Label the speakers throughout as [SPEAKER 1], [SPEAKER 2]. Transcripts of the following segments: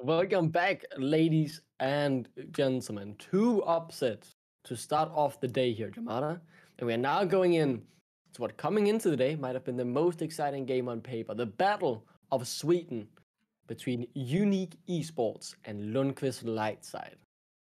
[SPEAKER 1] Welcome back, ladies and gentlemen. Two upsets to start off the day here, Jamada. And we are now going in to what coming into the day might have been the most exciting game on paper. The Battle of Sweden between Unique Esports and Lundqvist Lightside.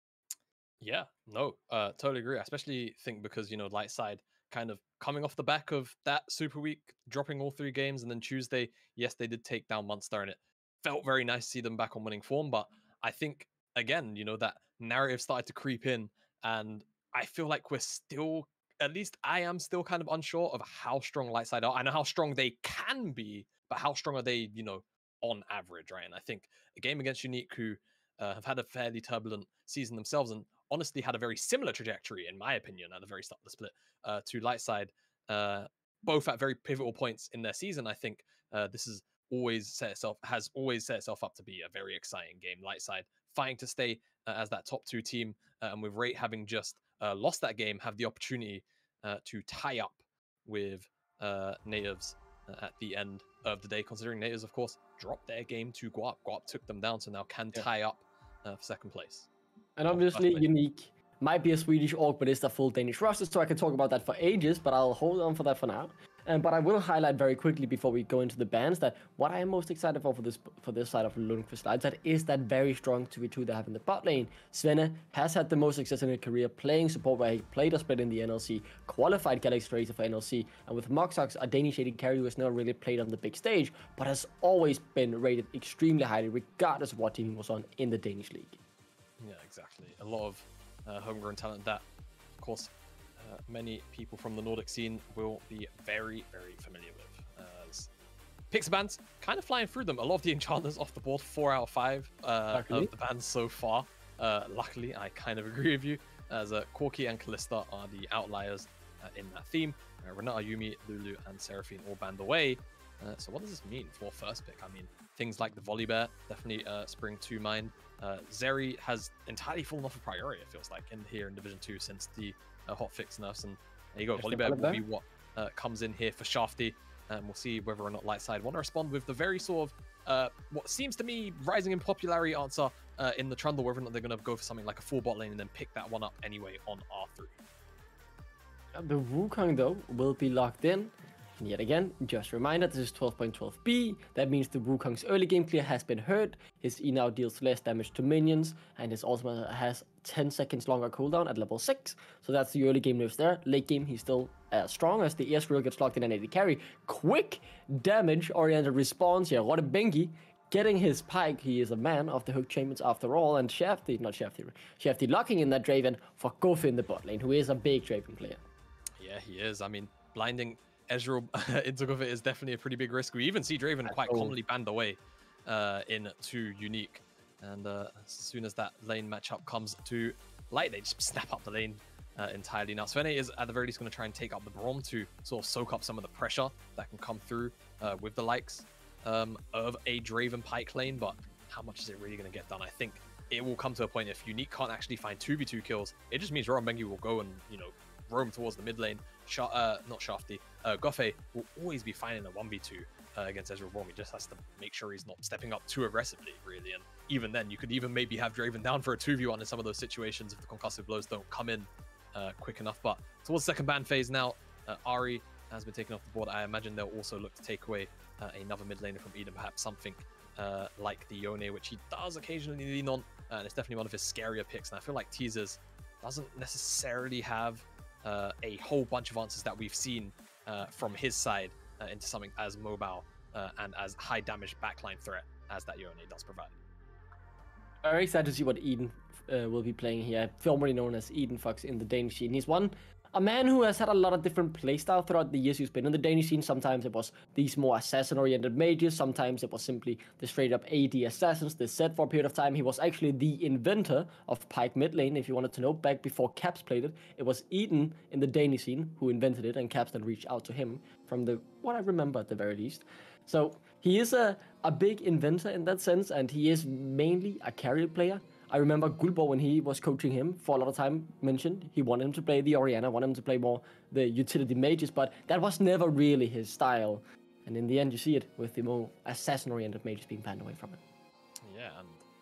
[SPEAKER 2] Yeah, no, totally agree. I especially think because, Lightside kind of coming off the back of that Super Week, dropping all 3 games, and then Tuesday, yes, they did take down Munster, and it felt very nice to see them back on winning form. But I think, again, that narrative started to creep in, and I feel like we're still, at least I am still kind of unsure of how strong Lightside are. I know how strong they can be, but how strong are they, on average, right? And I think a game against Unique, who have had a fairly turbulent season themselves, and honestly had a very similar trajectory, in my opinion, at the very start of the split to Lightside, both at very pivotal points in their season. I think this has always set itself up to be a very exciting game. Lightside fighting to stay as that top 2 team, and with Rate having just lost that game, have the opportunity to tie up with Natives at the end of the day, considering Natives, of course, dropped their game to Guap. Guap took them down, so now can tie up for second place.
[SPEAKER 1] And obviously, Unique might be a Swedish org, but it's the full Danish roster, so I can talk about that for ages, but I'll hold on for that for now. But I will highlight very quickly before we go into the bans that what I am most excited for this side of Lundqvist Lightside is that very strong 2v2 they have in the bot lane. Svenne has had the most success in his career playing support, where he played a split in the NLC, qualified Galaxy Racer for NLC, and with Moxox, a Danish AD carry who has never really played on the big stage, but has always been rated extremely highly, regardless of what team he was on in the Danish league.
[SPEAKER 2] Yeah, exactly. A lot of homegrown talent that, of course, many people from the Nordic scene will be very, very familiar with. Pixel bans kind of flying through them. A lot of the enchanters off the board, 4 out of 5 of the bans so far. Luckily, I kind of agree with you, as Corki and Kalista are the outliers in that theme. Renata, Yumi, Lulu, and Seraphine all banned away. So what does this mean for first pick? I mean, things like the Volibear definitely spring to mind. Zeri has entirely fallen off of priority, it feels like, in Division 2 since the hotfix nerfs. And there you go, Volibear will be what comes in here for Shafty. And we'll see whether or not Lightside want to respond with the very sort of, what seems to me, rising in popularity answer in the Trundle, whether or not they're going to go for something like a full bot lane and then pick that one up anyway on R3.
[SPEAKER 1] The Wukong, though, will be locked in. And yet again, just a reminder, this is 12.12b. That means the Wukong's early game clear has been hurt. His E now deals less damage to minions, and his ultimate has 10 seconds longer cooldown at level 6. So that's the early game nerfs there. Late game, he's still as strong as the Ezreal gets locked in and AD carry. Quick damage-oriented response here. Bengi getting his pike. He is a man of the Hook Champions after all, and Shafty locking in that Draven for Goff in the bot lane, who is a big Draven player.
[SPEAKER 2] Yeah, he is. I mean, blinding Ezreal into Goff is definitely a pretty big risk. We even see Draven quite commonly banned away into Unique. And as soon as that lane matchup comes to light, they just snap up the lane entirely. Now, Svenne is at the very least going to try and take up the Braum to sort of soak up some of the pressure that can come through with the likes of a Draven pike lane. But how much is it really going to get done? I think it will come to a point if Unique can't actually find 2v2 kills. It just means Roran Bengi will go and, roam towards the mid lane. Not Shafty. Goffe will always be finding a 1v2 against Ezreal Braum. He just has to make sure he's not stepping up too aggressively, really. And even then, you could even maybe have Draven down for a 2v1 in some of those situations if the concussive blows don't come in quick enough. But towards the second ban phase now, Ahri has been taken off the board. I imagine they'll also look to take away another mid laner from Eden, perhaps something like the Yone, which he does occasionally lean on. And it's definitely one of his scarier picks. And I feel like Teasers doesn't necessarily have a whole bunch of answers that we've seen from his side into something as mobile and as high damage backline threat as that Yone does provide.
[SPEAKER 1] Very excited to see what Eden will be playing here, formerly known as Eden Fox in the Danish scene. He's a man who has had a lot of different playstyle throughout the years he's been in the Danish scene. Sometimes it was these more assassin-oriented mages, sometimes it was simply the straight-up AD assassins. This said for a period of time, he was actually the inventor of Pike mid lane, if you wanted to know, back before Caps played it. It was Eden in the Danish scene who invented it, and Caps then reached out to him from what I remember at the very least. So he is a big inventor in that sense, and he is mainly a carry player. I remember Guldborg, when he was coaching him for a lot of time, mentioned he wanted him to play the Orianna, wanted him to play more the utility mages, but that was never really his style. And in the end, you see it with the more assassin-oriented mages being banned away from it.
[SPEAKER 2] Yeah, and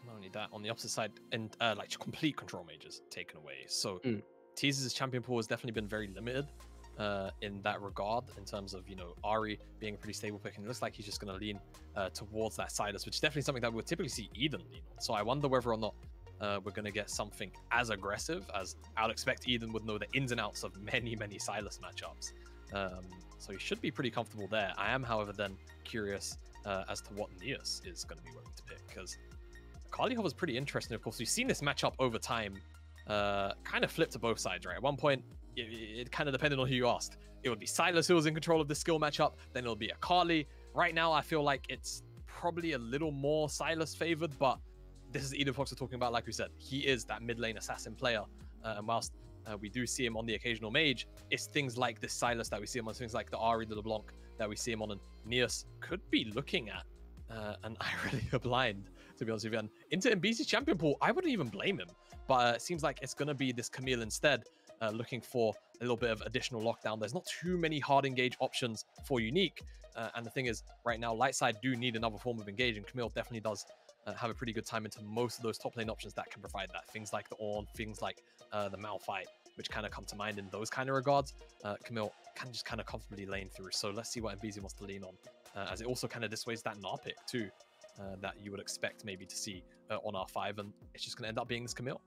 [SPEAKER 2] not only that, on the opposite side, and like complete control mages taken away. So Tease's champion pool has definitely been very limited in that regard, in terms of, you know, Ahri being a pretty stable pick, and it looks like he's just going to lean towards that Sylas, which is definitely something that we'll typically see Eden lean on. So I wonder whether or not we're going to get something as aggressive, as I'd expect Eden would know the ins and outs of many Sylas matchups. So he should be pretty comfortable there. I am, however, then curious as to what Neos is going to be willing to pick, because Akali is pretty interesting. Of course, we've seen this matchup over time kind of flip to both sides, right? At one point, it kind of depended on who you asked. It would be Sylas who was in control of the skill matchup, then it'll be Akali. Right now, I feel like it's probably a little more Sylas favored, but this is Eden Fox we're talking about. Like we said, he is that mid lane assassin player, and whilst we do see him on the occasional mage, it's things like this Sylas that we see him on, things like the Ahri, the LeBlanc that we see him on, and Neos could be looking at an Irelia blind, to be honest with you. And into MBC's champion pool, I wouldn't even blame him, but it seems like it's going to be this Camille instead, looking for a little bit of additional lockdown. There's not too many hard engage options for Unique, and the thing is, right now, Lightside do need another form of engage, and Camille definitely does have a pretty good time into most of those top lane options that can provide that. Things like the Ornn, things like the Malphite, which kind of come to mind in those kind of regards. Camille can just kind of comfortably lane through. So let's see what MBZ wants to lean on, as it also kind of dissuades that Gnar pick too, that you would expect maybe to see on R5, and it's just going to end up being this Camille.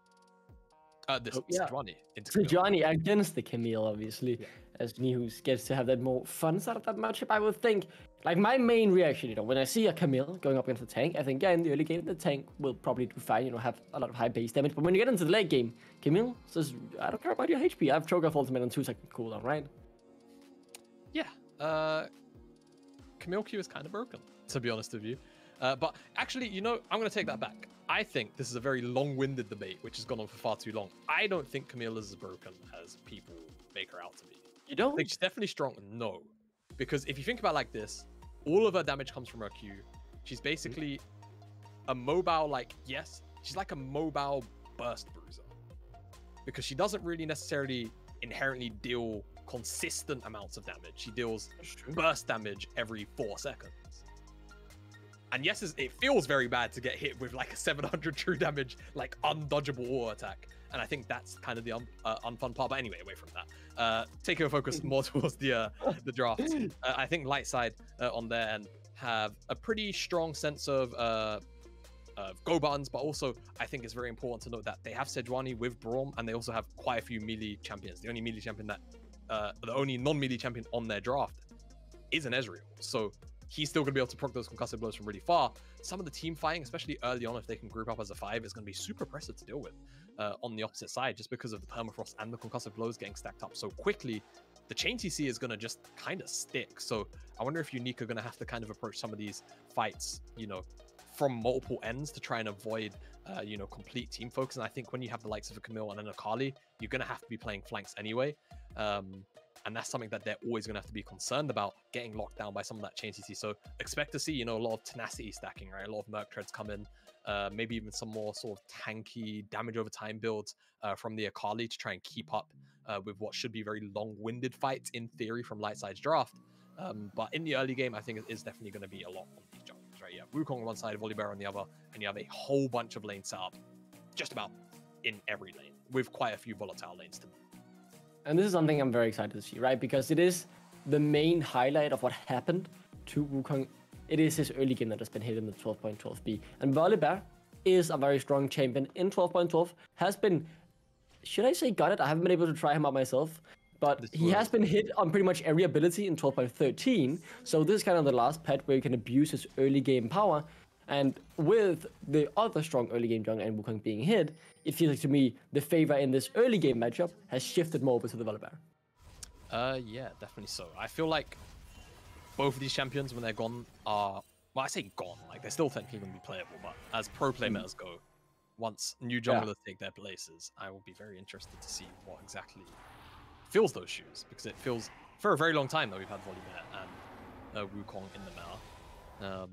[SPEAKER 2] Sejuani into
[SPEAKER 1] Sejuani against the Camille, obviously, as Nihus gets to have that more fun side of that matchup. I would think, like, my main reaction, you know, when I see a Camille going up against the tank, I think, yeah, in the early game, the tank will probably do fine, you know, have a lot of high base damage. But when you get into the late game, Camille says, I don't care about your HP. I have Cho'Gath ultimate on 2-second cooldown, right?
[SPEAKER 2] Yeah. Camille Q is kind of broken, to be honest with you. But actually, you know, I'm going to take that back. I think this is a very long-winded debate, which has gone on for far too long. I don't think Camille is as broken as people make her out to be.
[SPEAKER 1] You don't?
[SPEAKER 2] I think she's definitely strong. No. Because if you think about it like this, all of her damage comes from her Q. She's basically a mobile, like, yes, she's like a mobile burst bruiser. Because she doesn't really necessarily inherently deal consistent amounts of damage. She deals burst damage every 4 seconds. And yes, it feels very bad to get hit with like a 700 true damage, like undodgeable auto attack. And I think that's kind of the unfun part. But anyway, away from that, taking a focus more towards the draft. I think Lightside on their end have a pretty strong sense of go buttons, but also I think it's very important to note that they have Sejuani with Braum, and they also have quite a few melee champions. The only melee champion that, the only non-melee champion on their draft is an Ezreal. So he's still going to be able to proc those concussive blows from really far. Some of the team fighting, especially early on, if they can group up as a 5, is going to be super oppressive to deal with on the opposite side, just because of the permafrost and the concussive blows getting stacked up so quickly. The chain TC is going to just kind of stick. So I wonder if Unique are going to have to kind of approach some of these fights, you know, from multiple ends to try and avoid, you know, complete team focus. And I think when you have the likes of a Camille and an Akali, you're going to have to be playing flanks anyway. And that's something that they're always going to have to be concerned about, getting locked down by some of that chain CC. So expect to see, you know, a lot of tenacity stacking, right? A lot of Merc Treads come in, maybe even some more sort of tanky damage over time builds from the Akali to try and keep up with what should be very long-winded fights in theory from Lightside's draft. But in the early game, I think it is definitely going to be a lot on these junglers, right? You have Wukong on one side, Volibear on the other, and you have a whole bunch of lanes set up just about in every lane, with quite a few volatile lanes to move.
[SPEAKER 1] And this is something I'm very excited to see, right? Because it is the main highlight of what happened to Wukong. It is his early game that has been hit in the 12.12b. And Volibear is a very strong champion in 12.12. Has been, should I say got it? I haven't been able to try him out myself. But he has been hit on pretty much every ability in 12.13. So this is kind of the last pet where you can abuse his early game power. And with the other strong early game jungle and Wukong being hit, it feels like to me the favor in this early game matchup has shifted more over to the Volibear.
[SPEAKER 2] Yeah, definitely so. I feel like both of these champions, when they're gone, are, well, I say gone, like they're still technically going to be playable, but as pro play metas go, once new junglers take their places, I will be very interested to see what exactly fills those shoes, because it feels, for a very long time though, we've had Volibear and Wukong in the meta.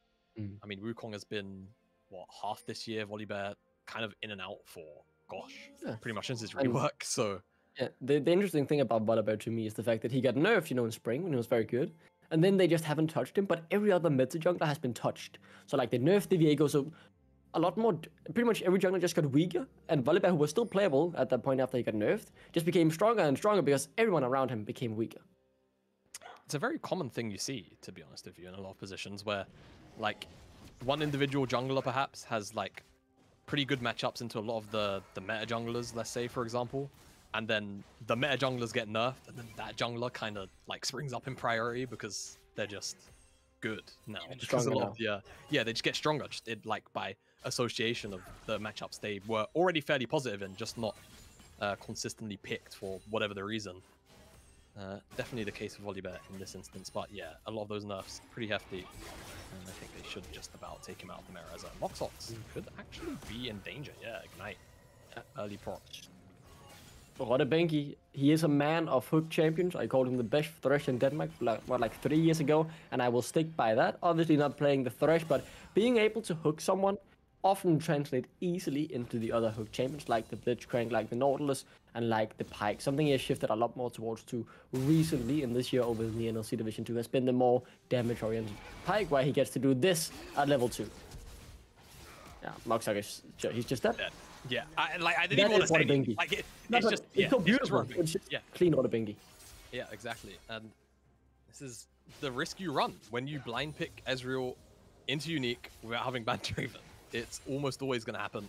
[SPEAKER 2] I mean, Wukong has been, what, half this year, Volibear kind of in and out for, gosh, pretty much since his rework, so...
[SPEAKER 1] Yeah, the interesting thing about Volibear to me is the fact that he got nerfed, you know, in spring when he was very good, and then they just haven't touched him, but every other meta jungler has been touched. So, like, they nerfed the Viego, so a lot more. Pretty much every jungler just got weaker, and Volibear, who was still playable at that point after he got nerfed, just became stronger and stronger because everyone around him became weaker.
[SPEAKER 2] It's a very common thing you see, to be honest with you, in a lot of positions where, like, one individual jungler perhaps has like pretty good matchups into a lot of the meta junglers, let's say, for example, and then the meta junglers get nerfed, and then that jungler kind of like springs up in priority because they're just good now. Because a lot of the, they just get stronger, just like by association of the matchups they were already fairly positive in, just not consistently picked for whatever the reason. Definitely the case with Volibear in this instance, but yeah, a lot of those nerfs pretty hefty, and I think they should just about take him out of the mirror. As a Moxox could actually be in danger. Yeah, Ignite, early procs.
[SPEAKER 1] Rotobenki, he is a man of hook champions. I called him the best Thresh in Denmark like 3 years ago, and I will stick by that. Obviously not playing the Thresh, but being able to hook someone often translate easily into the other hook champions, like the Blitzcrank, like the Nautilus, and like the Pyke. Something he has shifted a lot more towards to recently in this year over in the NLC Division 2 has been the more damage-oriented Pyke, where he gets to do this at level 2. Yeah, Moxox is he's just dead.
[SPEAKER 2] Yeah, I didn't even want to say anything. Like, it's
[SPEAKER 1] so beautiful. It's just clean Rotobenki.
[SPEAKER 2] Yeah, exactly. And this is the risk you run when you blind pick Ezreal into Unique without having banned Draven. It's almost always going to happen.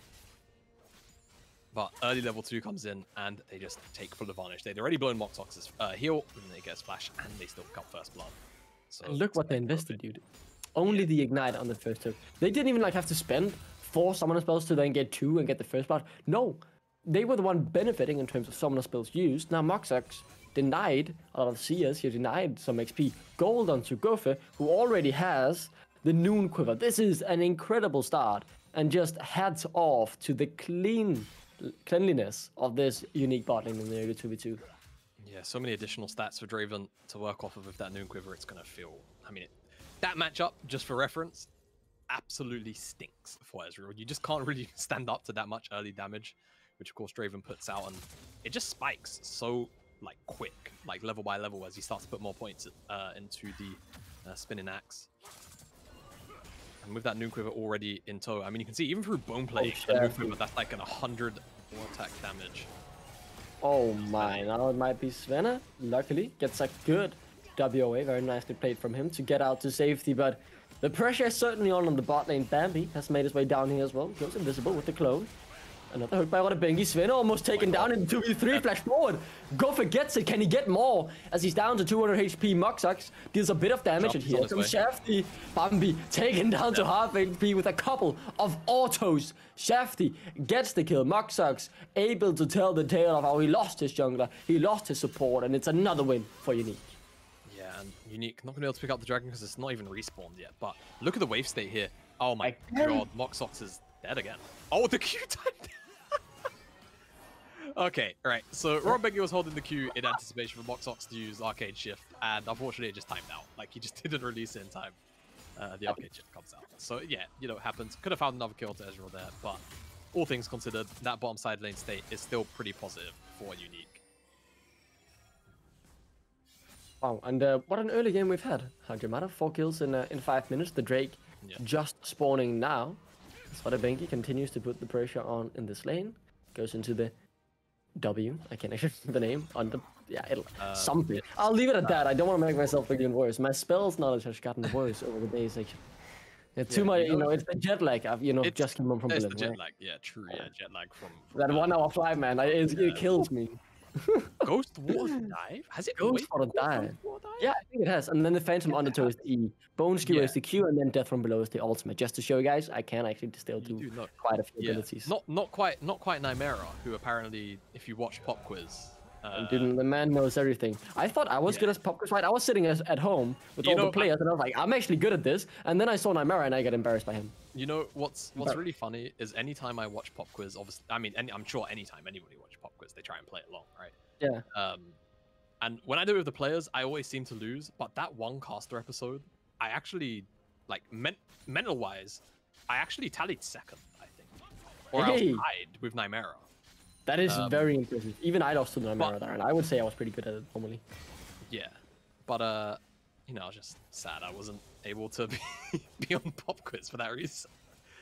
[SPEAKER 2] But early level 2 comes in, and they just take full advantage. They'd already blown Moxox's heal, and they get a splash, and they still pick up first blood. So
[SPEAKER 1] and look what they invested, dude. Only the Ignite on the first hook. They didn't even like have to spend 4 summoner spells to then get 2 and get the first blood. No, they were the one benefiting in terms of summoner spells used. Now Moxox denied a lot of CS. He denied some XP. Gold onto Gopher, who already has the Noon Quiver. This is an incredible start, and just hats off to the cleanliness of this Unique bot lane in the early 2v2.
[SPEAKER 2] Yeah, so many additional stats for Draven to work off of with that Noon Quiver. It's going to feel... I mean, that matchup, just for reference, absolutely stinks for Ezreal. You just can't really stand up to that much early damage, which of course Draven puts out, and it just spikes so like quick, like level by level, as he starts to put more points into the spinning axe. And with that Noon Quiver already in tow, I mean, you can see even through Bone Plague, the Noon Quiver, that's like an 100 more attack damage.
[SPEAKER 1] Oh my, now it might be Svenna. Luckily, gets a good WOA, very nicely played from him to get out to safety, but the pressure is certainly on the bot lane. Bambi has made his way down here as well. Goes invisible with the clone. Another hook by Rotobenki. Svenna almost taken down in 2v3. Flash forward. Gopher gets it. Can he get more? As he's down to 200 HP. Moxox deals a bit of damage. And here comes Shafty. Bambi taken down to half HP with a couple of autos. Shafty gets the kill. Moxox able to tell the tale of how he lost his jungler. He lost his support. And it's another win for Unique.
[SPEAKER 2] Yeah, and Unique not going to be able to pick up the dragon because it's not even respawned yet. But look at the wave state here. Oh my god. Moxox is dead again. Oh, the Q time. Okay, right. So Rotobenki was holding the Q in anticipation for Moxox to use Arcade Shift, and unfortunately it just timed out. Like, he just didn't release it in time. The Arcade Shift comes out. So yeah, you know, it happens. Could have found another kill to Ezreal there, but all things considered, that bottom side lane state is still pretty positive for Unique.
[SPEAKER 1] Wow, and what an early game we've had. Hajimata, 4 kills in 5 minutes. The Drake just spawning now. Rotobenki continues to put the pressure on in this lane. Goes into the W. I can't actually remember the name. On the something. I'll leave it at that. I don't want to make myself look even worse. My spells knowledge has gotten worse over the days. Like, too much. You know, it's the jet lag. I've just come home from Berlin.
[SPEAKER 2] It's the jet lag. Yeah, true. Yeah, jet lag from
[SPEAKER 1] that 1 hour flight, man. It kills me.
[SPEAKER 2] Ghost Water Dive? Has it
[SPEAKER 1] Ghost Water Dive? Yeah, I think it has. And then the Phantom Undertow is the E. Bone Skewer is the Q, and then Death from Below is the ultimate. Just to show you guys, I can actually still do quite a few abilities.
[SPEAKER 2] Not quite Nymera, who apparently, if you watch Pop Quiz,
[SPEAKER 1] the man knows everything. I thought I was good as Pop Quiz, right? I was sitting at home with all the players, and I was like, I'm actually good at this. And then I saw Nymera, and I got embarrassed by him.
[SPEAKER 2] You know what's really funny is anytime I watch Pop Quiz, obviously, I mean, I'm sure anytime anybody watches Pop Quiz, they try and play it along, right?
[SPEAKER 1] Yeah.
[SPEAKER 2] And when I do it with the players, I always seem to lose. But that one caster episode, I actually, like, mental-wise, I actually tallied second, I think. Or I was tied with Nymera.
[SPEAKER 1] That is very impressive. Even I lost to Nymera there, and I would say I was pretty good at it normally.
[SPEAKER 2] Yeah. But, you know, I was just sad I wasn't able to be on Pop Quiz for that reason.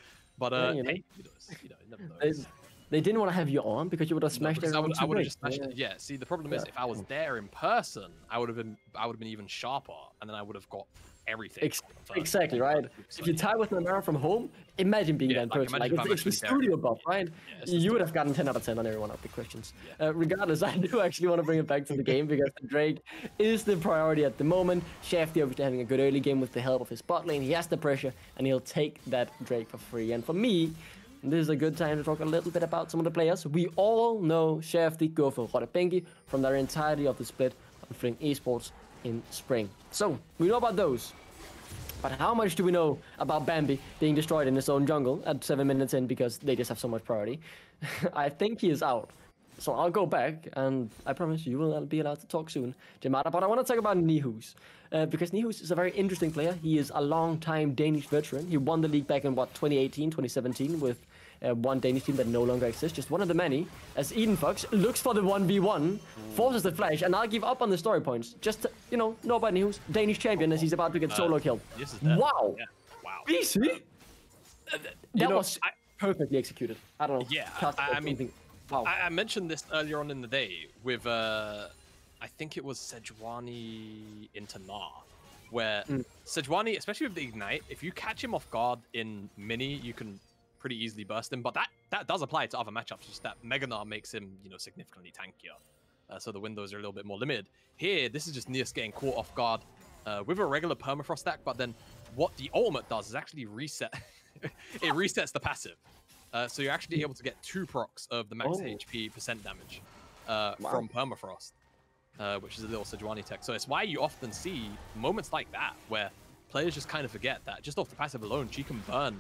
[SPEAKER 2] But
[SPEAKER 1] Yeah, you know.
[SPEAKER 2] hey, you never know.
[SPEAKER 1] They didn't want to have you on because you would have smashed everyone.
[SPEAKER 2] I would have just smashed it. Yeah. See, the problem is if I was there in person, I would have been even sharper, and then I would have got everything.
[SPEAKER 1] Exactly right. If you tie with Namara from home, imagine being there in person. Like it's the studio buff, right? Yeah, you would have gotten 10 out of 10 on every one of the questions. Yeah. Regardless, I do actually want to bring it back to the game because the Drake is the priority at the moment. Shafty obviously having a good early game with the help of his bot lane. He has the pressure, and he'll take that Drake for free. And for me, this is a good time to talk a little bit about some of the players. We all know Shafty, Gopher, Rodabengi from their entirety of the split on Fling Esports in spring. So, we know about those. But how much do we know about Bambi being destroyed in his own jungle at 7 minutes in because they just have so much priority? I think he is out. So I'll go back, and I promise you will be allowed to talk soon, Jamada. But I want to talk about Nihus, because Nihus is a very interesting player. He is a long-time Danish veteran. He won the league back in, 2018, 2017 with one Danish team that no longer exists, just one of the many, as EdenFox looks for the 1v1, forces the flash, and I'll give up on the story points, just to, know about Nihus, Danish champion, as he's about to get solo killed. Wow!
[SPEAKER 2] Yeah. Wow.
[SPEAKER 1] BC? That was perfectly executed. I don't know.
[SPEAKER 2] Yeah, I mean, wow. I mentioned this earlier on in the day with, I think it was Sejuani into Gnar, where Sejuani, especially with the Ignite, if you catch him off guard in mini, you can pretty easily burst him, but that does apply to other matchups, just that Mega Gnar makes him, significantly tankier. So the windows are a little bit more limited. Here, this is just Neos getting caught off guard with a regular permafrost stack, but then what the ultimate does is actually reset. It resets the passive. So you're actually able to get 2 procs of the max HP % damage from permafrost, which is a little Sejuani tech. So it's why you often see moments like that where players just kind of forget that just off the passive alone, she can burn,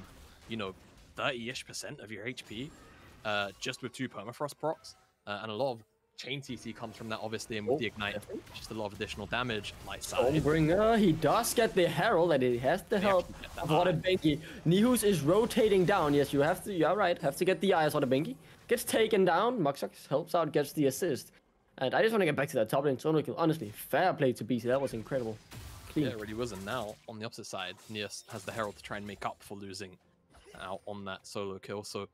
[SPEAKER 2] 30-ish% of your HP just with 2 permafrost procs, and a lot of chain CC comes from that, obviously, and with the Ignite, just a lot of additional damage.
[SPEAKER 1] Stormbringer, he does get the Herald, and he has the help of Rodabengi. Nihus is rotating down. Yes, you're right, have to get the eyes on Rodabengi. Gets taken down, Muxox helps out, gets the assist. And I just want to get back to that top lane solo kill. Honestly, fair play to BC, that was incredible. Clean.
[SPEAKER 2] Yeah, it really was, and now, on the opposite side, Neos has the Herald to try and make up for losing out on that solo kill, so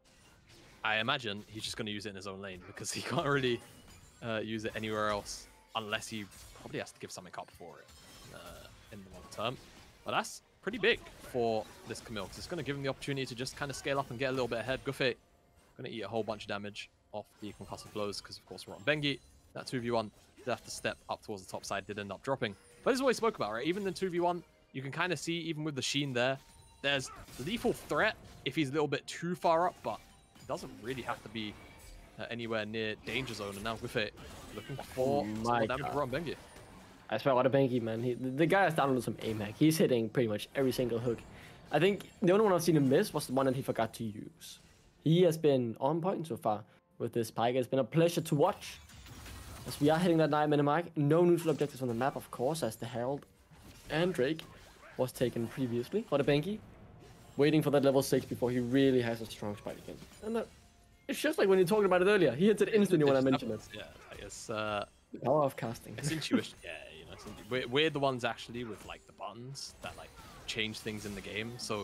[SPEAKER 2] I imagine he's just going to use it in his own lane because he can't really use it anywhere else unless he probably has to give something up for it in the long term. But that's pretty big for this Camille because it's going to give him the opportunity to just kind of scale up and get a little bit ahead. Guffey going to eat a whole bunch of damage off the concussive blows because, of course, we're on Bengi. That 2v1 did have to step up towards the top side, did end up dropping. But this is what we spoke about, right? Even in 2v1, you can kind of see, even with the Sheen there, there's lethal threat if he's a little bit too far up, but it doesn't really have to be anywhere near danger zone. And now with it, looking for more damage from Bengi.
[SPEAKER 1] I swear, Rodabengi, man, the guy has downloaded some AMAC. He's hitting pretty much every single hook. I think the only one I've seen him miss was the one that he forgot to use. He has been on point so far with this Pyke. It's been a pleasure to watch. As we are hitting that 9-minute mark, no neutral objectives on the map, of course, as the Herald and Drake was taken previously. Rodabengi waiting for that level 6 before he really has a strong spike again. And it's just like when you talked about it earlier. He hits it instantly when I mentioned it.
[SPEAKER 2] Yeah, it's
[SPEAKER 1] the power of casting.
[SPEAKER 2] It's intuition. Yeah, we're the ones actually with like the buttons that like change things in the game. So,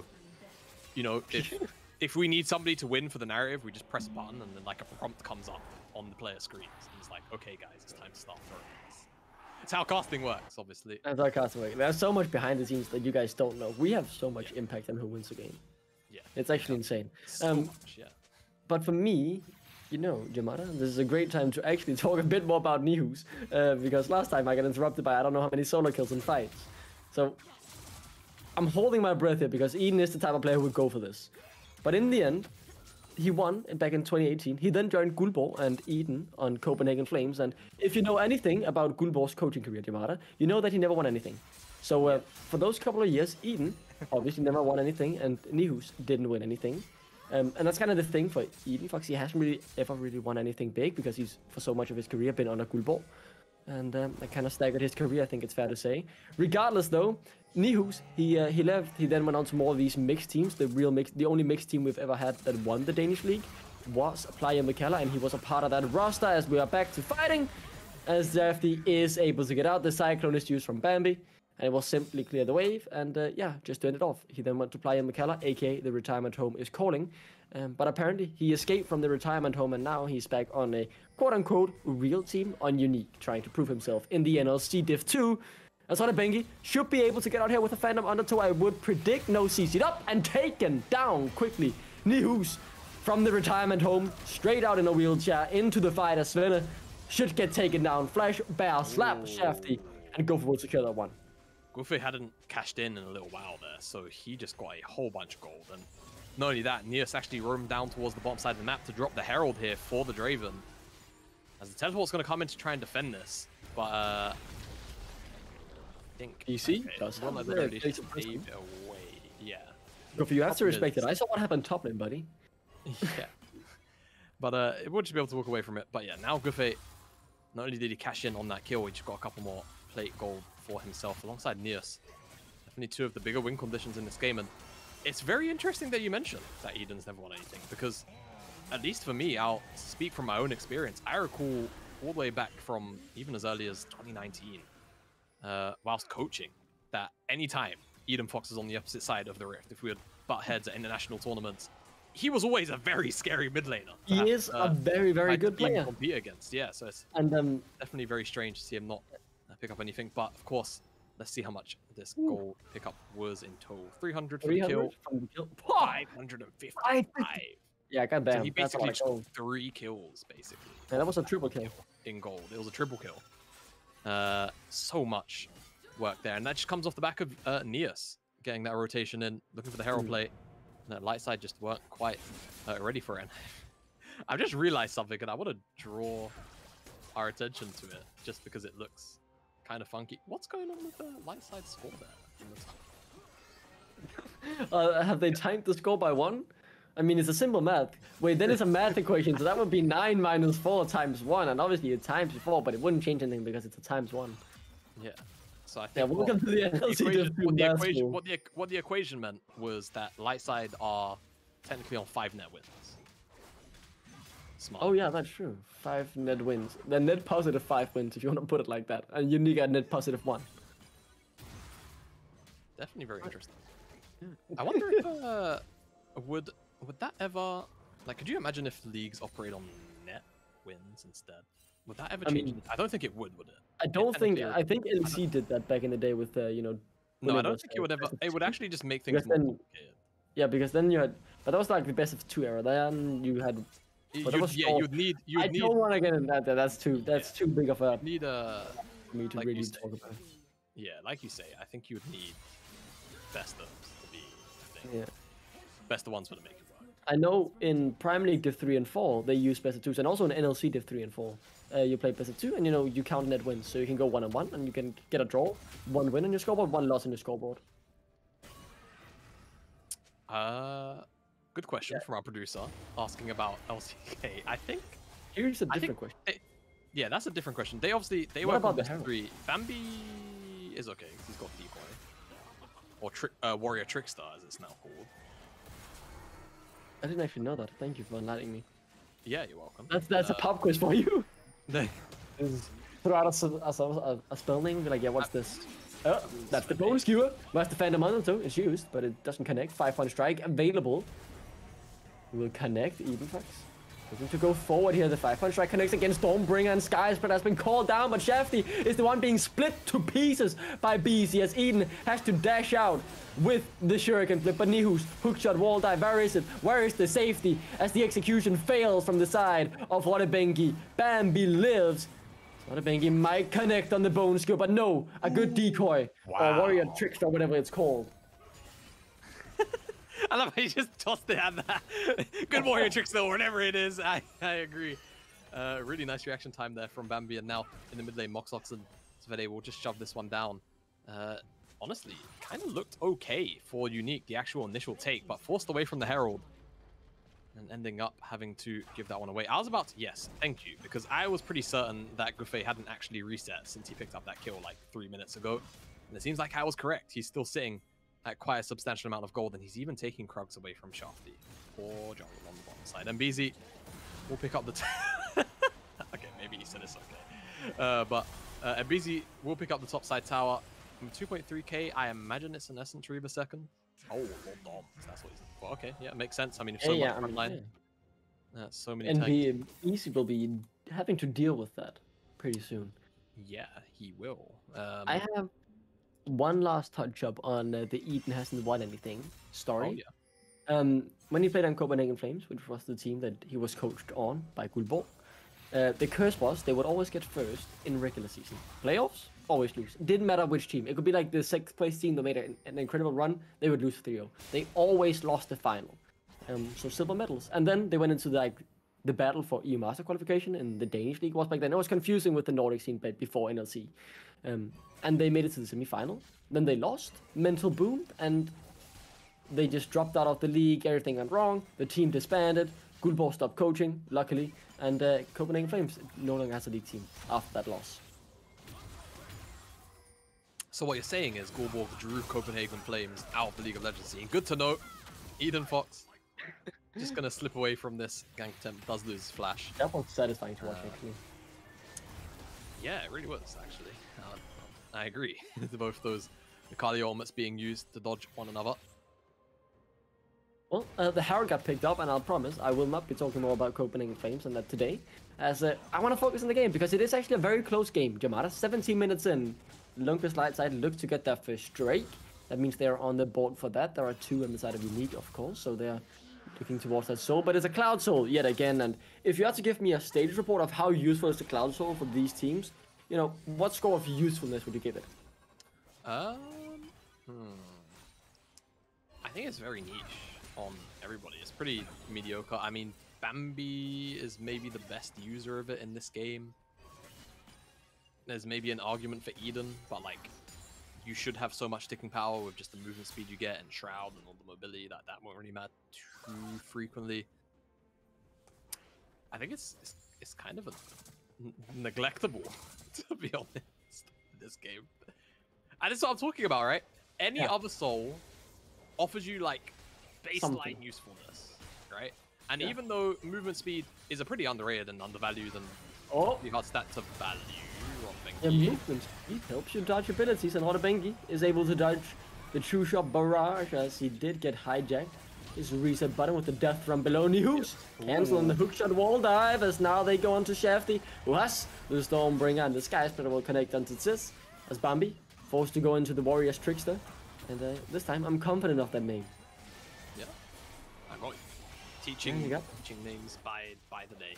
[SPEAKER 2] if we need somebody to win for the narrative, we just press a button and then like a prompt comes up on the player screens. And it's like, okay, guys, it's time to start throwing this. It's how casting works, obviously.
[SPEAKER 1] That's how casting works. There's so much behind the scenes that you guys don't know. We have so much impact on who wins the game.
[SPEAKER 2] Yeah.
[SPEAKER 1] It's actually insane.
[SPEAKER 2] So much, yeah.
[SPEAKER 1] But for me, Jamada, this is a great time to actually talk a bit more about Nihus, because last time I got interrupted by I don't know how many solo kills in fights. So I'm holding my breath here because Eden is the type of player who would go for this. But in the end, he won back in 2018. He then joined Guldborg and Eden on Copenhagen Flames. And if you know anything about Guldborg's coaching career, Jamada, you know that he never won anything. So for those couple of years, Eden obviously never won anything, and Nihus didn't win anything. And that's kind of the thing for EdenFox. He hasn't really ever won anything big because he's, for so much of his career, been on a Guldborg. And that kind of staggered his career, I think it's fair to say. Regardless, though, Nihus, he left. He then went on to more of these mixed teams. The only mixed team we've ever had that won the Danish league was Playa Mikella, and he was a part of that roster as we are back to fighting. As Zafty is able to get out, the Cyclone is used from Bambi. and it will simply clear the wave, and yeah, just turned it off. He then went to play in McKellar, aka the retirement home is calling, but apparently he escaped from the retirement home, and now he's back on a quote-unquote real team on Unique, trying to prove himself in the NLC Div 2. And Sonic Bengi should be able to get out here with a Phantom Undertow, I would predict. No CC'd up and taken down quickly. Nihus from the retirement home, straight out in a wheelchair, into the fight as Svenne should get taken down. Flash, bear, slap, Shafty, and Guffe will secure that one.
[SPEAKER 2] Guffe hadn't cashed in a little while there, so he just got a whole bunch of gold. And not only that, Neos actually roamed down towards the bottom side of the map to drop the Herald here for the Draven. As the teleport's going to come in to try and defend this, but I think
[SPEAKER 1] PC does
[SPEAKER 2] one of the away. Yeah.
[SPEAKER 1] Guffe, you have to respect it. I saw what happened top lane, buddy.
[SPEAKER 2] Yeah. But it would just be able to walk away from it. But yeah, now Guffe, not only did he cash in on that kill, he just got a couple more plate gold for himself alongside Neos. Definitely two of the bigger win conditions in this game. And it's very interesting that you mentioned that Eden's never won anything, because at least for me, I'll speak from my own experience. I recall all the way back from even as early as 2019, whilst coaching, that anytime Eden Fox is on the opposite side of the rift, if we would butt heads at international tournaments, he was always a very scary mid laner.
[SPEAKER 1] He is a very, very good player
[SPEAKER 2] to compete against. Yeah, so it's definitely very strange to see him not pick up anything. But of course, let's see how much this goal pickup was in total. 300 for the kill, 555.
[SPEAKER 1] Yeah, goddamn.
[SPEAKER 2] So he basically just 3 kills, basically.
[SPEAKER 1] Yeah, that was a triple kill.
[SPEAKER 2] In gold. It was a triple kill. So much work there. And that just comes off the back of Neos getting that rotation in, looking for the Herald plate. That light side just weren't quite ready for it. I've just realized something, and I want to draw our attention to it just because it looks kind of funky. What's going on with the light side score there?
[SPEAKER 1] Have they timed the score by 1? I mean, it's a simple math. Wait, then it's a math equation, so that would be 9 minus 4 times 1, and obviously it times 4, but it wouldn't change anything because it's a times 1.
[SPEAKER 2] Yeah. So I think
[SPEAKER 1] welcome to the
[SPEAKER 2] what the equation meant was that light side are technically on 5 net wins. Smart.
[SPEAKER 1] Oh yeah, that's true. 5 net wins. They're net positive 5 wins if you want to put it like that. And Unique at net positive 1.
[SPEAKER 2] Definitely very interesting. I wonder if would that ever, like, could you imagine if leagues operate on net wins instead? Would that ever change? I don't think it would it?
[SPEAKER 1] I don't think. I think LEC did that back in the day with No,
[SPEAKER 2] I don't think it would ever. It would actually just make things more complicated.
[SPEAKER 1] Yeah, because then you had, but that was like the best of 2 era. Then you had.
[SPEAKER 2] You'd need.
[SPEAKER 1] I don't want to get into that. That's too big of a.
[SPEAKER 2] Need
[SPEAKER 1] for me to really talk about.
[SPEAKER 2] Yeah, like you say, I think you would need best of to be a thing.
[SPEAKER 1] Yeah.
[SPEAKER 2] Best of ones would make it work.
[SPEAKER 1] I know in Prime League Div 3 and 4 they use best of 2s, and also in NLC Div 3 and 4 you play best of 2, and you count net wins, so you can go 1-1 and you can get a draw, 1 win on your scoreboard, 1 loss on your scoreboard.
[SPEAKER 2] Good question from our producer asking about LCK. I think
[SPEAKER 1] here's a different question.
[SPEAKER 2] Yeah, that's a different question. They obviously work on best of 3. Bambi is okay. He's got decoy or warrior trickster as it's now called.
[SPEAKER 1] I didn't actually know that. Thank you for enlightening me.
[SPEAKER 2] Yeah, you're welcome.
[SPEAKER 1] That's a pop quiz for you. Throw out a spell name, be like, yeah, what's this? Oh, that's the bone skewer. That's the Phantom Undertow. It's used, but it doesn't connect. 5-point strike available. Will connect Eden Fox. Looking to go forward here. The 5-point strike connects against Stormbringer, and Skyspread has been called down, but Shafty is the one being split to pieces by BC as Eden has to dash out with the Shuriken flip. But Nihus, hookshot, wall dive. Where is it? Where is the safety as the execution fails from the side of Wadabengi? Bambi lives. Wadabengi might connect on the bone skill, but no, a good decoy or warrior trickster, whatever it's called.
[SPEAKER 2] I love how you just tossed it at that. Good warrior trickster, whatever it is. I agree. Really nice reaction time there from Bambi, and now in the mid lane, Moxox and Svenne will just shove this one down. Honestly, kind of looked okay for Unique, the actual initial take, but forced away from the Herald and ending up having to give that one away. I was about to, yes, thank you, because I was pretty certain that Guffe hadn't actually reset since he picked up that kill like 3 minutes ago. And it seems like I was correct. He's still sitting at quite a substantial amount of gold, and he's even taking Krugs away from Shafty. Poor jungle on the bottom side. And BZ will pick up the... Okay, maybe he said it's okay. But BZ will pick up the top side tower. 2.3k. I imagine it's an Essence Reaver second. Oh, Lord Doms. That's what he's looking for. Okay, yeah, it makes sense. I mean, if so much frontline, so many
[SPEAKER 1] and
[SPEAKER 2] tanks.
[SPEAKER 1] Easy will be having to deal with that pretty soon.
[SPEAKER 2] Yeah, he will.
[SPEAKER 1] I have one last touch up on the Eden hasn't won anything story.
[SPEAKER 2] Oh, yeah.
[SPEAKER 1] When he played on Copenhagen Flames, which was the team that he was coached on by Guldborg, the curse was they would always get first in regular season. Playoffs, always lose. Didn't matter which team. It could be like the 6th place team that made an incredible run, they would lose 3-0. They always lost the final. So silver medals. And then they went into the battle for EU Master qualification in the Danish league was back then. It was confusing with the Nordic scene played before NLC. And they made it to the semi-final. Then they lost, mental boomed, and they just dropped out of the league. Everything went wrong. The team disbanded. Guldborg stopped coaching, luckily. And Copenhagen Flames no longer has a league team after that loss.
[SPEAKER 2] So what you're saying is Guldborg drew Copenhagen Flames out of the League of Legends scene. Good to know. Eden Fox just gonna slip away from this. Gank attempt does lose Flash.
[SPEAKER 1] That was satisfying to watch, actually.
[SPEAKER 2] Yeah, it really was, actually. I agree. Both those Akali ultimates being used to dodge one another.
[SPEAKER 1] Well, the Herald got picked up, and I'll promise I will not be talking more about Copenhagen Flames and that today, as I want to focus on the game, because it is actually a very close game. Jamada, 17 minutes in, Luncus Light Side look to get their first strike. That means they're on the board for that. There are 2 on the side of Unique, of course, so they're looking towards that soul, but it's a Cloud Soul yet again, and if you had to give me a status report of how useful is the Cloud Soul for these teams, you know, what score of usefulness would you give it?
[SPEAKER 2] I think it's very niche on everybody. It's pretty mediocre. I mean, Bambi is maybe the best user of it in this game. There's maybe an argument for Eden, but like, you should have so much ticking power with just the movement speed you get and Shroud and all the mobility that won't really matter too frequently. I think it's kind of neglectable, to be honest, in this game. And that's what I'm talking about, right? Any other soul offers you like baseline usefulness, right? And even though movement speed is a pretty underrated and undervalued and pretty hard stat to value,
[SPEAKER 1] the movement speed helps you dodge abilities, and Bengi is able to dodge the True Shot Barrage as he did get hijacked. His reset button with the death from below News. Canceling the hookshot wall dive as now they go onto Shafty, who has the Stormbringer, and the Sky Splitter will connect onto Tis as Bambi forced to go into the Warrior's Trickster. And this time I'm confident of that name.
[SPEAKER 2] Yeah, I'm going teaching names by the day.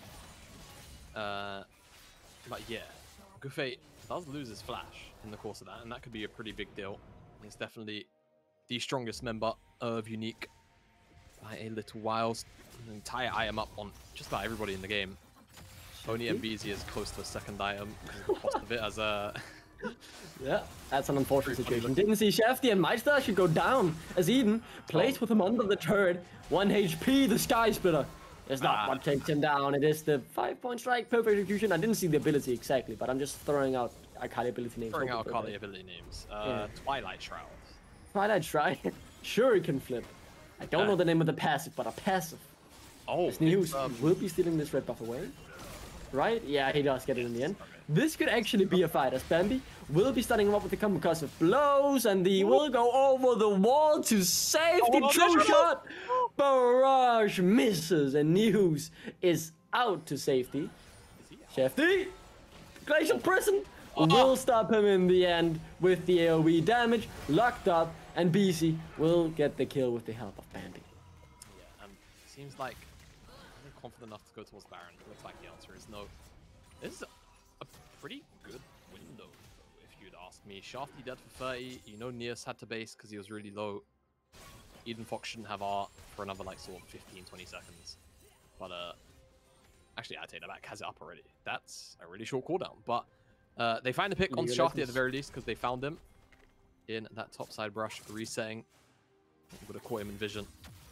[SPEAKER 2] But yeah, Gouffet does lose his Flash in the course of that, and that could be a pretty big deal. He's definitely the strongest member of Unique by a little while. An entire item up on just about everybody in the game. Only MBZ is close to a second item because of the cost of it as a...
[SPEAKER 1] Yeah, that's an unfortunate situation. Didn't see Shafty, and Meister should go down as Eden plays with him under the turret. 1 HP, the Sky Splitter. It's not what takes him down, it is the 5-point strike, perfect execution. I didn't see the ability exactly, but I'm just throwing out Akali ability names.
[SPEAKER 2] Throwing out Akali ability names. Twilight Shroud.
[SPEAKER 1] Twilight Shroud? Sure, he can flip. I don't know the name of the passive, but a passive.
[SPEAKER 2] Oh,
[SPEAKER 1] News will be stealing this red buff away. Right? Yeah, he does get it in the end. This could actually be a fight, as Bambi will be starting him up with the concussive blows, and he will go over the wall to save the True Shot. Barrage misses, and News is out to safety. Shafty, Glacial Prison will stop him in the end with the AoE damage, locked up, and BC will get the kill with the help of Bambi.
[SPEAKER 2] Yeah, seems like I'm confident enough to go towards Baron. Looks like the answer is no. This is a pretty good window, though, if you'd ask me. Shafty dead for 30. You know Neos had to base because he was really low. Eden Fox shouldn't have art for another like sort of 15-20 seconds. But actually, I take that back. Has it up already? That's a really short cooldown. But they find the pick on Shafty at the very least because they found him in that top side brush, resetting. Would have caught him in vision.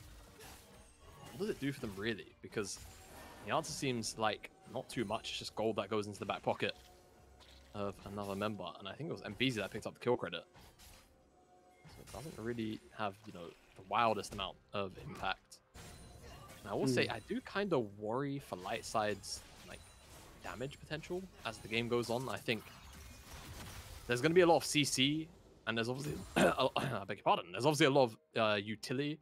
[SPEAKER 2] What does it do for them really? Because the answer seems like not too much. It's just gold that goes into the back pocket of another member, and I think it was MBZ that picked up the kill credit. So it doesn't really have, you know, the wildest amount of impact. And I will say I do kind of worry for Lightside's like damage potential as the game goes on. I think there's going to be a lot of CC and there's obviously, I beg your pardon, there's obviously a lot of utility,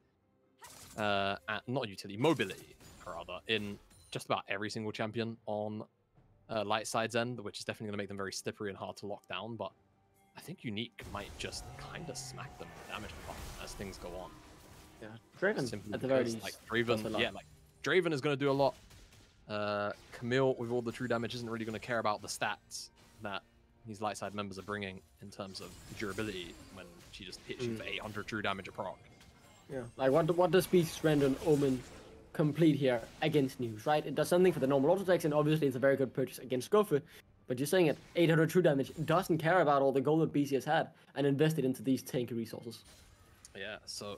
[SPEAKER 2] not utility, mobility, rather, in just about every single champion on light side's end, which is definitely going to make them very slippery and hard to lock down, but I think Unique might just kind of smack them with damage as things go on.
[SPEAKER 1] Yeah, Draven
[SPEAKER 2] Simply
[SPEAKER 1] at the very
[SPEAKER 2] because,
[SPEAKER 1] least.
[SPEAKER 2] like Draven, yeah, like Draven is going to do a lot. Camille, with all the true damage, isn't really going to care about the stats that these light side members are bringing in terms of durability when she just hits you for 800 true damage a proc.
[SPEAKER 1] Yeah, like what does Beast Render and Omen complete here against News, right? It does something for the normal auto attacks, and obviously it's a very good purchase against Gofe. But you're saying at 800 true damage doesn't care about all the gold that BC has had and invested into these tanky resources.
[SPEAKER 2] Yeah, so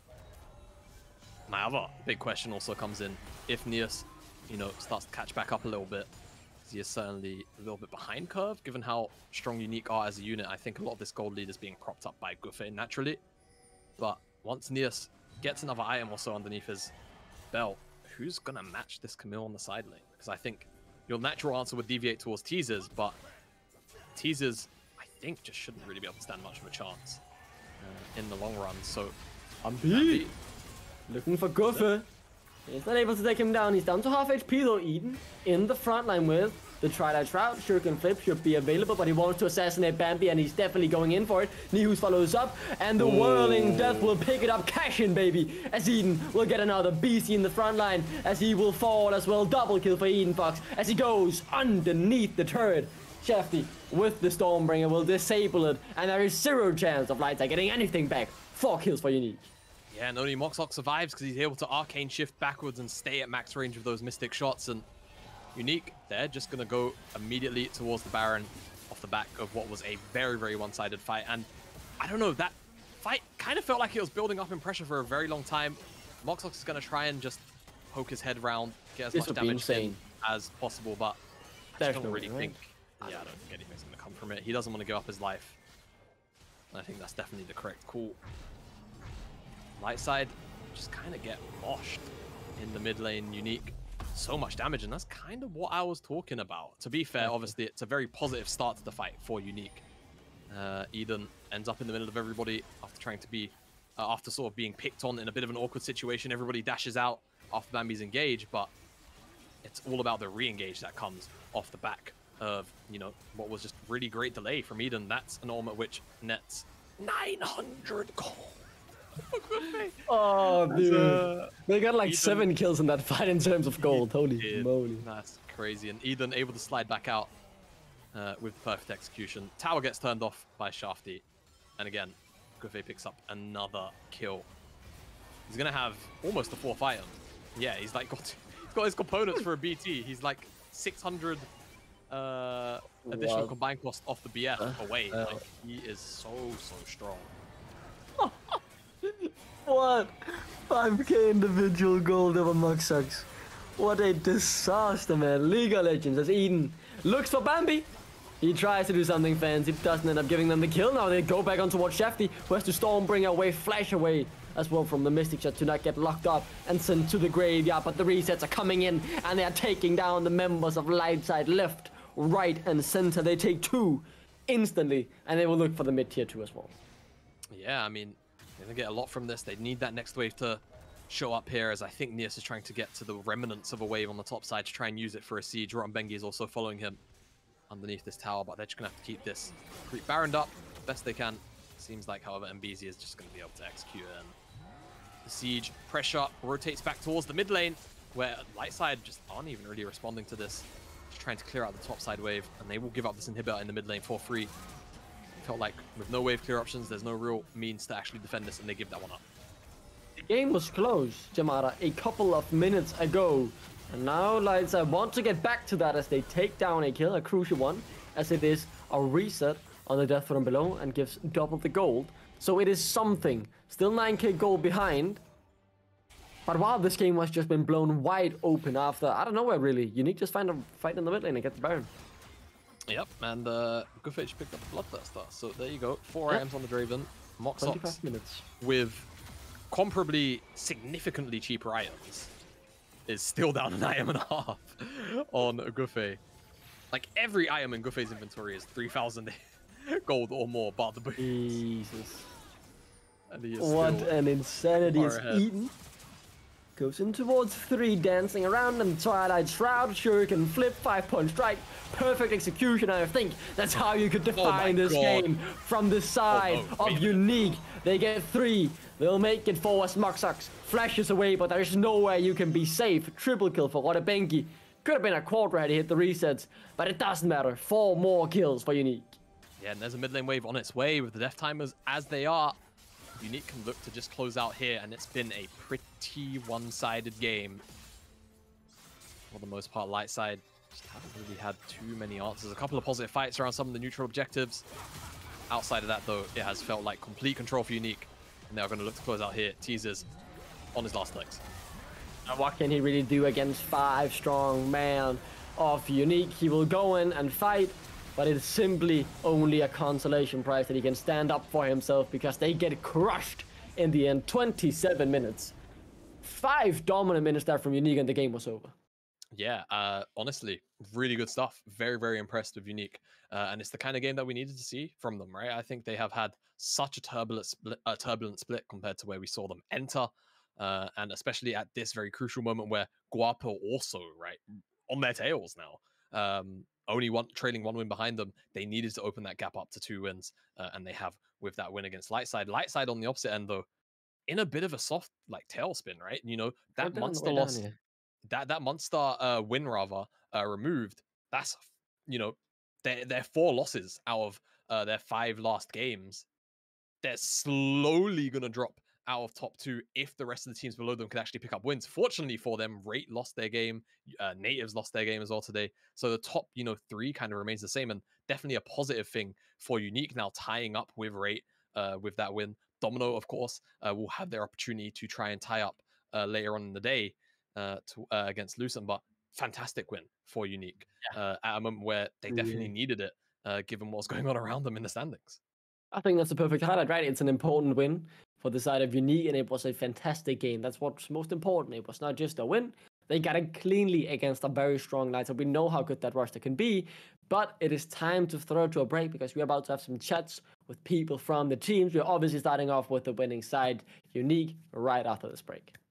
[SPEAKER 2] my other big question also comes in: if Neos, you know, starts to catch back up a little bit, he is certainly a little bit behind curve, given how strong Unique are as a unit. I think a lot of this gold lead is being propped up by Gofe naturally. But once Neos gets another item also underneath his belt, who's gonna match this Camille on the side lane? Because I think your natural answer would deviate towards Teasers, but Teasers, I think, just shouldn't really be able to stand much of a chance in the long run. So
[SPEAKER 1] Ambi looking for Gofe. He's not able to take him down. He's down to half HP though. Eden in the front line with the Twilight Shroud. Shuriken Flip should be available, but he wants to assassinate Bambi, and he's definitely going in for it. Nihus follows up, and the Whirling Death will pick it up. Cash in, baby, as Eden will get another BC in the front line, as he will fall as well. Double kill for Eden Fox as he goes underneath the turret. Shafty with the Stormbringer will disable it, and there is zero chance of Lightside getting anything back. 4 kills for Unique.
[SPEAKER 2] yeah, and only Moxox survives because he's able to arcane shift backwards and stay at max range with those mystic shots. And Unique, they're just going to go immediately towards the Baron off the back of what was a very, very one-sided fight. And I don't know, that fight kind of felt like it was building up in pressure for a very long time. Moxox is going to try and just poke his head around, get as much damage in as possible, but I don't really think, I don't think anything's going to come from it. He doesn't want to give up his life. And I think that's definitely the correct call. Light side just kind of get washed in the mid lane. Unique, so much damage, and that's kind of what I was talking about. To be fair, obviously it's a very positive start to the fight for Unique. Eden ends up in the middle of everybody after trying to be after sort of being picked on in a bit of an awkward situation. Everybody dashes out after Bambi's engaged, but it's all about the re-engage that comes off the back of, you know, what was just really great delay from Eden. That's an Orm at which nets 900 gold.
[SPEAKER 1] Oh, dude. They got like
[SPEAKER 2] Eden,
[SPEAKER 1] 7 kills in that fight in terms of gold. Holy moly.
[SPEAKER 2] That's crazy. And Eden able to slide back out with perfect execution. Tower gets turned off by Shafty. And again, Gofe picks up another kill. He's going to have almost a 4th item. Yeah, he's like he's got his components for a BT. He's like 600 additional combined cost off the BF away. Like, he is so strong.
[SPEAKER 1] What? 5k individual gold over Moxox. What a disaster, man. League of Legends as Eden looks for Bambi. He tries to do something fancy, doesn't end up giving them the kill. Now they go back on towards Shafty, who has to Stormbringer away, flash away as well from the Mystic Shot to not get locked up and sent to the graveyard. But the resets are coming in, and they are taking down the members of Lightside left, right, and center. They take 2 instantly, and they will look for the mid-tier 2 as well.
[SPEAKER 2] Yeah, I mean, they're going to get a lot from this. They need that next wave to show up here, as I think Neos is trying to get to the remnants of a wave on the top side to try and use it for a siege. Rotombengi is also following him underneath this tower, but they're just going to have to keep this creep Baroned up best they can. Seems like, however, MBZ is just going to be able to execute it. And the siege pressure rotates back towards the mid lane, where Lightside just aren't even really responding to this. Just trying to clear out the top side wave, and they will give up this inhibitor in the mid lane for free. Felt like with no wave clear options, there's no real means to actually defend this, and they give that one up.
[SPEAKER 1] The game was close, Jamada, a couple of minutes ago. And now Lightside want to get back to that as they take down a kill, a crucial one, as it is a reset on the death from below and gives double the gold. So it is something. Still 9k gold behind. But wow, this game has just been blown wide open after, I don't know where really. Unique just find a fight in the mid lane and get the Baron.
[SPEAKER 2] Yep, and Gofe picked up the Bloodthirster. So there you go, 4 items on the Draven. Moxox
[SPEAKER 1] 25 minutes.
[SPEAKER 2] with comparably significantly cheaper items is still down an item and a half on Gofe. Like, every item in Gofe's inventory is 3,000 gold or more, but the boost.
[SPEAKER 1] Jesus.
[SPEAKER 2] And he is
[SPEAKER 1] What
[SPEAKER 2] still
[SPEAKER 1] an insanity
[SPEAKER 2] far
[SPEAKER 1] is
[SPEAKER 2] ahead.
[SPEAKER 1] Eden. Goes in towards 3, dancing around them. Twilight Shroud, Shuriken Flip, 5-punch strike. Perfect execution, and I think that's how you could define this
[SPEAKER 2] God.
[SPEAKER 1] game. From the side
[SPEAKER 2] no,
[SPEAKER 1] of Unique, they get 3. They'll make it for as Moxox flashes away, but there's nowhere you can be safe. Triple kill for Rodabenki. Could have been a quadra had he hit the resets, but it doesn't matter. 4 more kills for Unique.
[SPEAKER 2] Yeah, and there's a mid lane wave on its way with the death timers as they are. Unique can look to just close out here, and it's been a pretty one-sided game. For the most part, light side just haven't really had too many answers. A couple of positive fights around some of the neutral objectives. Outside of that, though, it has felt like complete control for Unique. And they're going to look to close out here. Teasers on his last legs.
[SPEAKER 1] And what can he really do against 5 strong man of Unique? He will go in and fight, but it's simply only a consolation prize that he can stand up for himself because they get crushed in the end. 27 minutes. 5 dominant minutes there from Unique and the game was over.
[SPEAKER 2] Yeah, honestly, really good stuff. Very, very impressed with Unique. And it's the kind of game that we needed to see from them, right? I think they have had such a turbulent split compared to where we saw them enter. And especially at this very crucial moment where Guapo also, right, on their tails now. Only trailing 1 win behind them. They needed to open that gap up to 2 wins. And they have with that win against Lightside. Lightside on the opposite end, though, in a bit of a soft, like, tailspin, right? You know, that Monster loss... That Monster win rather removed. That's, you know, they're 4 losses out of their 5 last games. They're slowly gonna drop out of top 2 if the rest of the teams below them can actually pick up wins. Fortunately for them, Rate lost their game, Natives lost their game as well today. So the top, 3 kind of remains the same, and definitely a positive thing for Unique now tying up with Rate with that win. Domino, of course, will have their opportunity to try and tie up later on in the day. Against Lucent, but fantastic win for Unique at a moment where they definitely needed it, given what's going on around them in the standings.
[SPEAKER 1] I think that's a perfect highlight, right? It's an important win for the side of Unique, and it was a fantastic game. That's what's most important. It was not just a win. They got it cleanly against a very strong Knights, so we know how good that roster can be. But it is time to throw it to a break because we're about to have some chats with people from the teams. We're obviously starting off with the winning side, Unique, right after this break.